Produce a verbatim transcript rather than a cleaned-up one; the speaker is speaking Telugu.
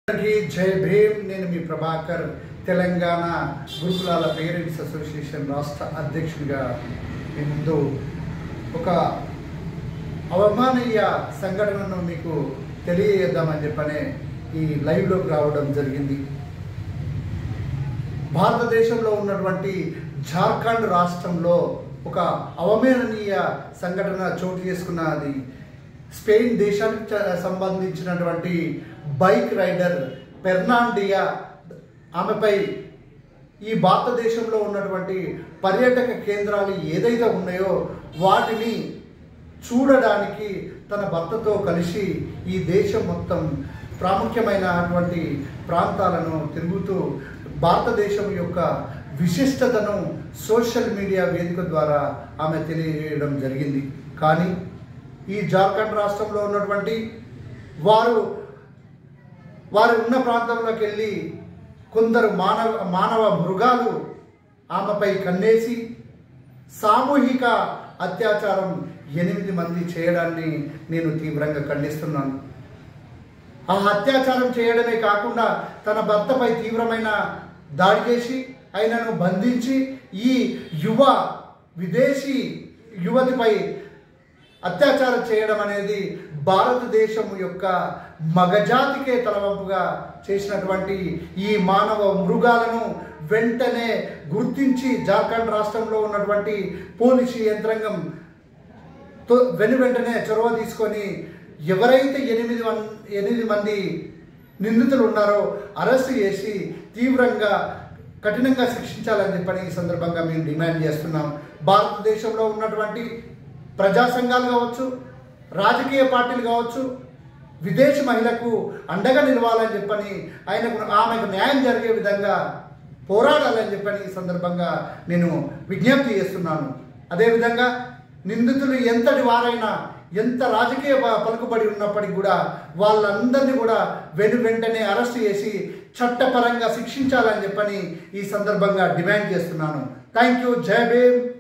జై భీమ్. నేను మీ ప్రభాకర్, తెలంగాణ గురుకులాల పేరెంట్స్ అసోసియేషన్ రాష్ట్ర అధ్యక్షుడిగా మీ ముందు ఒక అవమానీయ సంఘటనను మీకు తెలియజేద్దామని చెప్పనే ఈ లైవ్లోకి రావడం జరిగింది. భారతదేశంలో ఉన్నటువంటి జార్ఖండ్ రాష్ట్రంలో ఒక అవమాననీయ సంఘటన చోటు చేసుకున్నది. స్పెయిన్ దేశానికి సంబంధించినటువంటి బైక్ రైడర్ ఫెర్నాండియా ఆమెపై ఈ భారతదేశంలో ఉన్నటువంటి పర్యాటక కేంద్రాలు ఏదైతే ఉన్నాయో వాటిని చూడడానికి తన భర్తతో కలిసి ఈ దేశం మొత్తం ప్రాముఖ్యమైనటువంటి ప్రాంతాలను తిరుగుతూ భారతదేశం యొక్క విశిష్టతను సోషల్ మీడియా వేదిక ద్వారా ఆమె తెలియజేయడం జరిగింది. కానీ ఈ జార్ఖండ్ రాష్ట్రంలో ఉన్నటువంటి వారు వారు ఉన్న ప్రాంతంలోకి వెళ్ళి కొందరు మానవ మానవ మృగాలు ఆమెపై కన్నేసి సామూహిక అత్యాచారం ఎనిమిది మంది చేయడాన్ని నేను తీవ్రంగా ఖండిస్తున్నాను. ఆ అత్యాచారం చేయడమే కాకుండా తన భర్తపై తీవ్రమైన దాడి చేసి ఆయనను బంధించి ఈ యువ విదేశీ యువతిపై అత్యాచారం చేయడం అనేది భారతదేశం యొక్క మగజాతికే తలవంపుగా చేసినటువంటి ఈ మానవ మృగాలను వెంటనే గుర్తించి జార్ఖండ్ రాష్ట్రంలో ఉన్నటువంటి పోలీసు యంత్రాంగం వెను వెంటనే చొరవ తీసుకొని ఎవరైతే ఎనిమిది ఎనిమిది మంది నిందితులు ఉన్నారో అరెస్ట్ చేసి తీవ్రంగా కఠినంగా శిక్షించాలని చెప్పని ఈ సందర్భంగా మేము డిమాండ్ చేస్తున్నాం. భారతదేశంలో ఉన్నటువంటి ప్రజా సంఘాలు కావచ్చు, రాజకీయ పార్టీలు కావచ్చు, విదేశీ మహిళకు అండగా నిలవాలని చెప్పని ఆయనకు ఆమెకు న్యాయం జరిగే విధంగా పోరాడాలని చెప్పని ఈ సందర్భంగా నేను విజ్ఞప్తి చేస్తున్నాను. అదేవిధంగా నిందితులు ఎంతటి వారైనా ఎంత రాజకీయ పలుకుబడి ఉన్నప్పటికీ కూడా వాళ్ళందరినీ కూడా వెను వెంటనే అరెస్ట్ చేసి చట్టపరంగా శిక్షించాలని చెప్పని ఈ సందర్భంగా డిమాండ్ చేస్తున్నాను. Thank you. జై భీమ్.